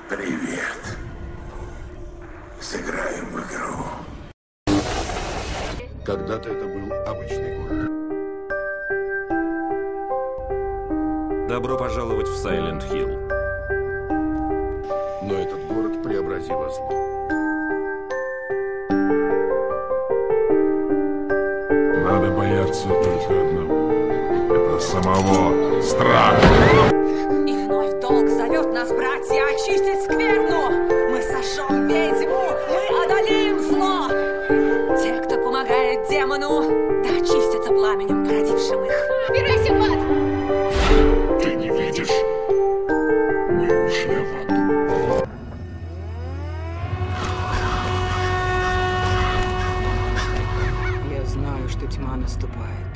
Привет. Сыграем в игру. Когда-то это был обычный город. Добро пожаловать в Сайленд-Хилл. Но этот город преобразило зло. Надо бояться только одного. Это самого страха. И вновь долг зовет нас, братья, очистить скверну. Мы сожжем ведьму, мы одолеем зло. Те, кто помогает демону, да очистятся пламенем, породившим их. Убирайся в ад! Ты не видишь? Мы ушли в аду. Я знаю, что тьма наступает.